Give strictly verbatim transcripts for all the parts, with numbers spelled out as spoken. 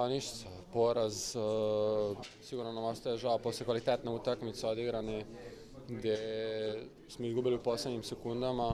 Pa ništa, poraz, sigurno nam ostaje žao posle kvalitetne utakmice odigrane gde smo izgubili u poslednjim sekundama.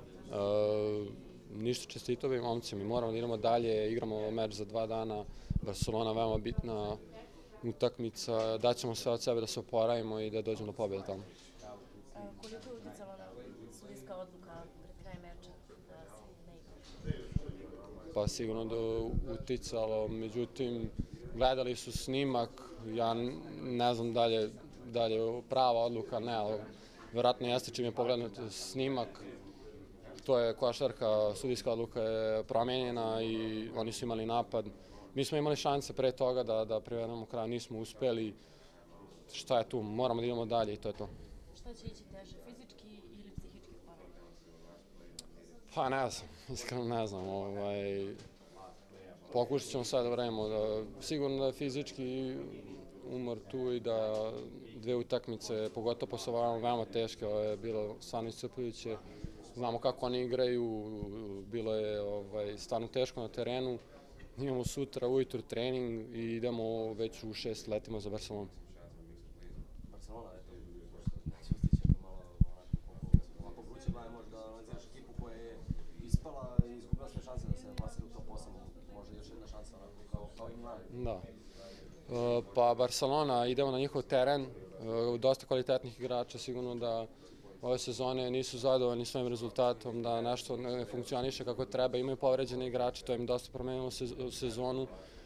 Ništa, čestitovi momci, mi moramo da idemo dalje, igramo meč za dva dana, Barcelona veoma bitna utakmica, daćemo sve od sebe da se oporavimo i da dođemo do pobjede tamo. Koliko je uticala sudijska odluka pred kraj meča da se ne igra? Pa sigurno da je uticalo, međutim, gledali su snimak, ja ne znam da li je prava odluka, ne, ali verovatno jeste čim je pogledati snimak. To je košarka, sudijska odluka je promenjena i oni su imali napad. Mi smo imali šanse pre toga da privedemo kraj, nismo uspeli. Šta je tu, moramo da idemo dalje i to je to. Šta će ići teže, fizički ili psihički poraz? Pa ne znam, iskreno ne znam. Pokušat ćemo sad da vrememo. Sigurno da je fizički umor tu i da dve utakmice, pogotovo posle ovoga, veoma teške, ovo je bilo stvarno iscrpljujuće. Znamo kako oni igraju, bilo je stvarno teško na terenu. Imamo sutra ujutru trening i idemo već u šest letimo za Barcelonu. Barcelona, eto, neće ostići eto malo ovako vruće baje, možda analiziraš ekipu koja je ispala i izgubila sve šanse da se plasira u top osam, možda još jedna šansa kao im navi. Da. Pa Barcelona, idemo na njihov teren, dosta kvalitetnih igrača, sigurno da ove sezone nisu zadovoljni svojim rezultatom, da nešto ne funkcioniše kako treba, imaju povređene igrače, to im dosta promenilo sezonu.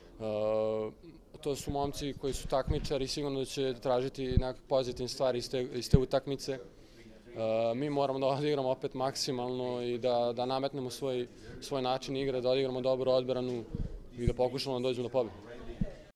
To su momci koji su takmičari, sigurno da će tražiti neke pozitivne stvari iz te utakmice. Mi moramo da odigramo opet maksimalno i da nametnemo svoj način igre, da odigramo dobru odbranu i da pokušamo da dođemo do pobjede.